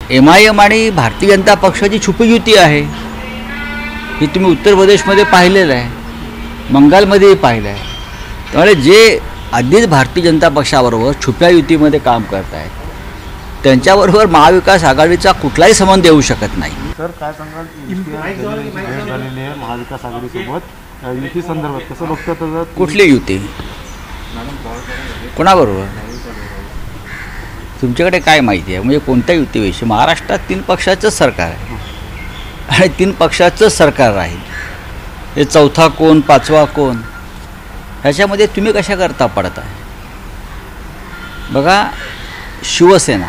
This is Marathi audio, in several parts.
MIM आणि भारतीय जनता पक्षाची छुपी युती आहे. हे तुम्ही उत्तर प्रदेशमध्ये पाहिलेलं आहे, बंगालमध्येही पाहिलं आहे. त्यामुळे जे आधीच भारतीय जनता पक्षाबरोबर छुप्या युतीमध्ये काम करत आहेत त्यांच्याबरोबर महाविकास आघाडीचा कुठलाही संबंध येऊ शकत नाही. सर काय सांगाल, भेट झालेली आहे महाविकास आघाडीसोबत युती संदर्भात कसं बघतात? कुठली युती, कोणाबरोबर? तुमच्याकडे काय माहिती आहे? म्हणजे कोणत्या युतीविषयी? महाराष्ट्रात 3 पक्षाचंच सरकार आहे आणि 3 पक्षाचंच सरकार राहील. हे चौथा कोण, 5वा कोण, ह्याच्यामध्ये तुम्ही कशा करता पडत आहे? बघा, शिवसेना,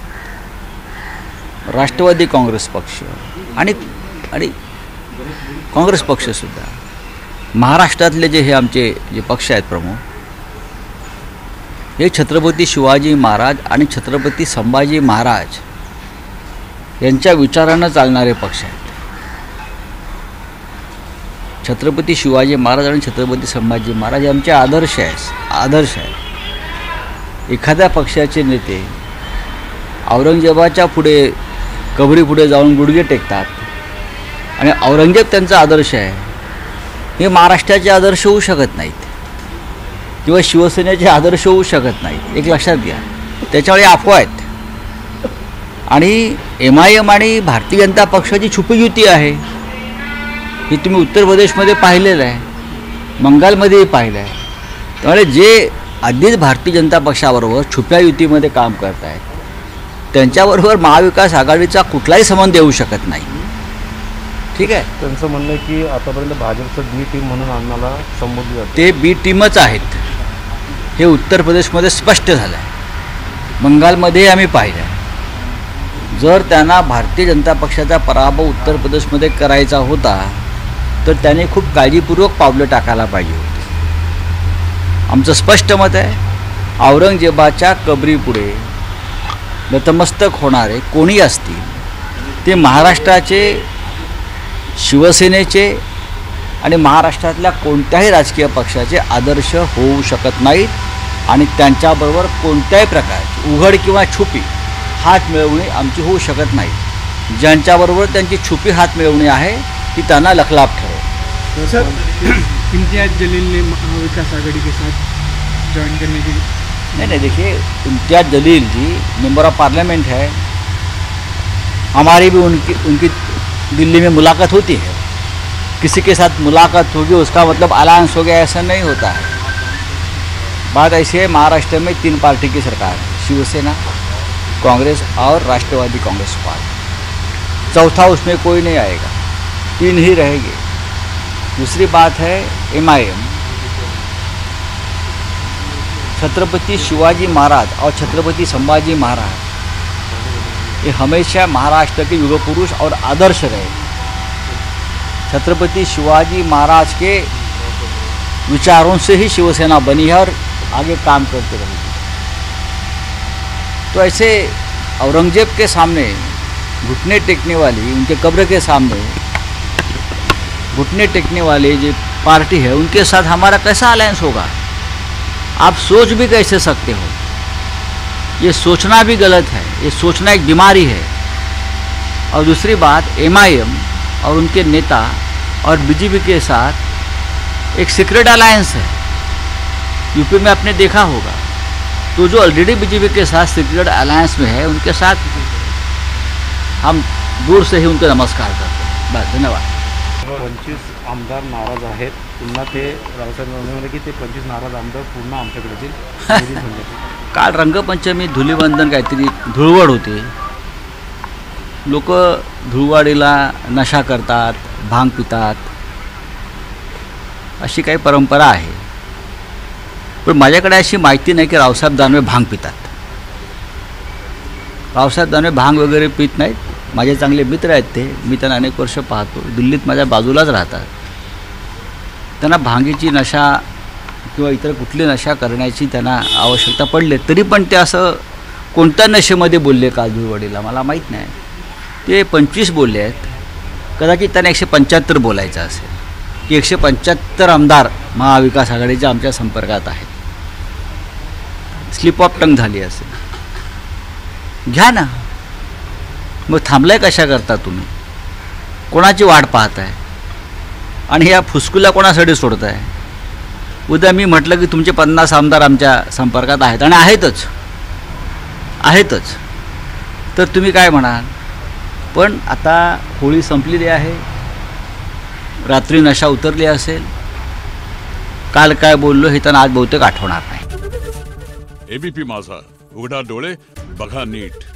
राष्ट्रवादी काँग्रेस पक्ष आणि काँग्रेस पक्षसुद्धा, महाराष्ट्रातले हे आमचे जे पक्ष आहेत प्रमुख, हे छत्रपती शिवाजी महाराज आणि छत्रपती संभाजी महाराज यांच्या विचारानं चालणारे पक्ष आहेत. छत्रपती शिवाजी महाराज आणि छत्रपती संभाजी महाराज आमचे आदर्श आहेत. एखाद्या पक्षाचे नेते औरंगजेबाच्या पुढे, कबरी पुढे जाऊन गुडघे टेकतात आणि औरंगजेब त्यांचा आदर्श आहे, हे महाराष्ट्राचे आदर्श होऊ शकत नाहीत किंवा शिवसेनेचे आदर्श होऊ शकत नाहीत. एक लक्षात घ्या, त्याच्यामुळे अफवा आहेत. आणि MIM आणि भारतीय जनता पक्षाची छुपी युती आहे. हे तुम्ही उत्तर प्रदेशमध्ये पाहिलेलं आहे, बंगालमध्येही पाहिलं आहे. त्यामुळे जे आधीच भारतीय जनता पक्षाबरोबर छुप्या युतीमध्ये काम करत आहेत त्यांच्याबरोबर महाविकास आघाडीचा कुठलाही संबंध येऊ शकत नाही. ठीक आहे. त्यांचं म्हणणं आहे की आतापर्यंत भाजपचं बी टीम म्हणून आम्हाला संबोधलं जातं. ते बी टीमच आहेत, हे उत्तर प्रदेशमध्ये स्पष्ट झालं आहे, बंगालमध्ये आम्ही पाहिलं आहे. जर त्यांना भारतीय जनता पक्षाचा पराभव उत्तर प्रदेशमध्ये करायचा होता तर त्याने खूप काळजीपूर्वक पावलं टाकायला पाहिजे होते. आमचं स्पष्ट मत आहे, औरंगजेबाच्या कबरीपुढे नतमस्तक होणारे कोणी असतील ते महाराष्ट्राचे, शिवसेनेचे आणि महाराष्ट्रातल्या कोणत्याही राजकीय पक्षाचे आदर्श होऊ शकत नाहीत आणि त्यांच्याबरोबर कोणत्याही प्रकारची उघड किंवा छुपी हात मिळवणी आमची होऊ शकत नाही. ज्यांच्याबरोबर त्यांची छुपी हात मिळवणी आहे ती त्यांना लखलाप ठरेल. सर, इम्तियाज जलील ने महाविकास आघाड़ी के साथ ज्वाइन करने की नहीं, देखिए, Imtiaz Jaleel ji member of parliament है. हमारी भी उनकी दिल्ली में मुलाकात होती है. किसी के साथ मुलाकात होगी उसका मतलब अलायंस हो गया, ऐसा नहीं होता है. बात ऐसी है, महाराष्ट्र में 3 पार्टी की सरकार है, शिवसेना, कांग्रेस और राष्ट्रवादी कांग्रेस पार्टी. चौथा उसमें कोई नहीं आएगा, 3 ही रहेंगे. दूसरी बात है MIM, छत्रपति शिवाजी महाराज और छत्रपति संभाजी महाराज ये हमेशा महाराष्ट्र के युग पुरुष और आदर्श रहे. छत्रपति शिवाजी महाराज के विचारों से ही शिवसेना बनी है और आगे काम करते रहेगी. तो ऐसे औरंगजेब के सामने घुटने टेकने वाली, उनके कब्र के सामने घुटने टेकने वाले जो पार्टी है उनके साथ हमारा कैसा अलायंस होगा? आप सोच भी कैसे सकते हो? ये सोचना भी गलत है, ये सोचना एक बीमारी है. और दूसरी बात, MIM और उनके नेता और BJP के साथ एक सीक्रेट अलायंस है. यूपी में आपने देखा होगा. तो जो ऑलरेडी BJP के साथ सीक्रेट अलायंस में है उनके साथ हम दूर से ही उनको नमस्कार करते हैं. बस, धन्यवाद. 25 आमदार नाराज आहेत. पुन्हा ते रावसाहेब म्हणाले की ते 25 नाराज आमदार पुन्हा आमच्याकडे येतील. काल रंगपंचमी, धुलीवंदन, काहीतरी धुळवड होते. लोक धुळवडीला नशा करतात, भांग पितात, अशी काही परंपरा आहे. पण माझ्याकडे अशी माहिती नाही की रावसाहेब दानवे भांग पितात. रावसाहेब दानवे भांग वगैरे पित नाहीत. माझे चांगले मित्र आहेत ते, मी त्यांना अनेक वर्ष पाहतो, दिल्लीत माझ्या बाजूलाच राहतात. त्यांना भांगीची नशा किंवा इतर कुठली नशा करण्याची त्यांना आवश्यकता पडले तरी पण ते असं कोणत्या नशेमध्ये बोलले काल धुळवडीला मला माहीत नाही. ते 25 बोलले आहेत. कदाचित त्यांना 175 बोलायचं असेल की 175 आमदार महाविकास आघाडीच्या आमच्या संपर्कात आहेत. स्लिप ऑफ टंग झाली असेल. घ्या ना, मग थांबलाय कशा करता तुम्ही? कोणाची वाट पाहताय आणि ह्या फुसकुल्या कोणासाठी सोडताय? उद्या मी म्हटलं की तुमचे 50 आमदार आमच्या संपर्कात आहेत आणि आहेतच तर तुम्ही काय म्हणाल? पण आता होळी संपलेली आहे, रात्री नशा उतरली असेल, काल काय बोललो हे त्यांना आज बहुतेक आठवणार नाही. एबीपी माझा, उघडा डोळे बघा नीट.